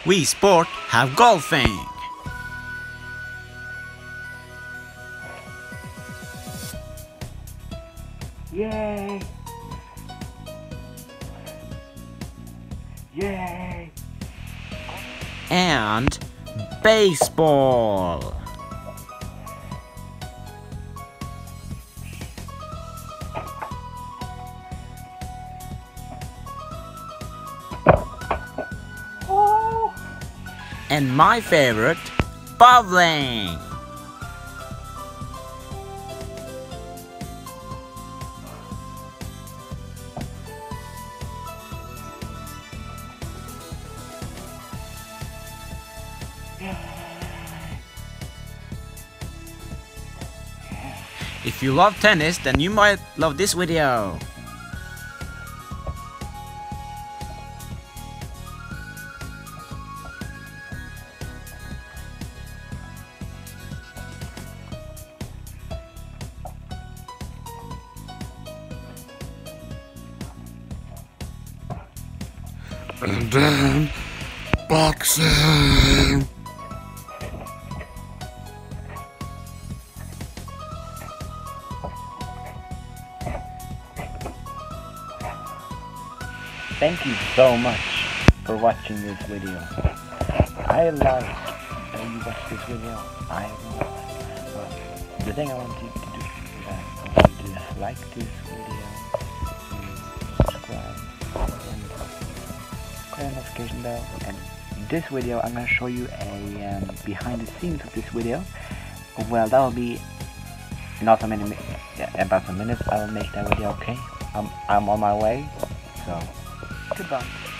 Wii Sport have golfing. Yay! Yay! And baseball. Oh! And my favorite, bowling. If you love tennis, then you might love this video. And then boxing. Thank you so much for watching this video. I like that you watch this video. I love it. But the thing I want you to do is I want you to like this video, subscribe, and click on the notification bell. And in this video, I'm going to show you a behind the scenes of this video. Well, that will be in about some minutes. I will make that video. Okay, I'm on my way. So. Goodbye.